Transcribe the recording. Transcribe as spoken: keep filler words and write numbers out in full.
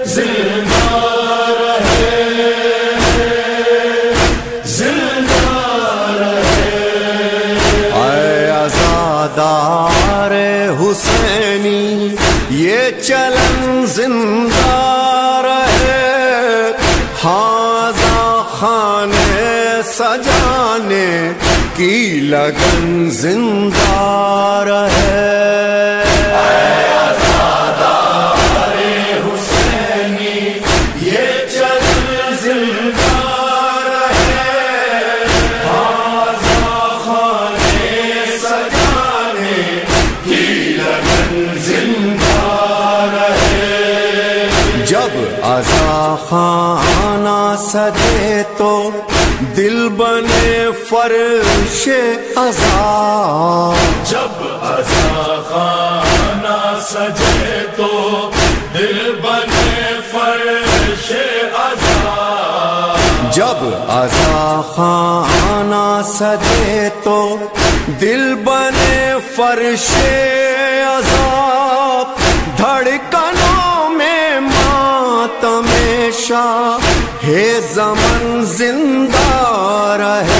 زندہ رہے، زندہ رہے۔ اے عزادار حسینی یہ چلن زندہ رہے، ہاذا خانے سجانے کی لگن زندہ رہے۔ جب عزا خانہ سجے تو دل بنے فرش عزا، جب عزا خانہ سجے تو دل بنے فرش عزا، جب عزا خانہ سجے تو دل بنے فرش عزا، دھڑکنوں میں ماتم شاہ ہے زمن زندہ رہے۔